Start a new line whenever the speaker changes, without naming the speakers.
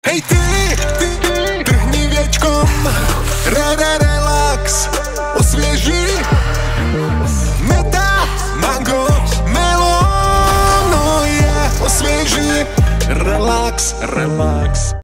Hej ty, trhni viečkom, relax, osvieži. Meta, mango, melón, no je, osvieži. Relax, relax.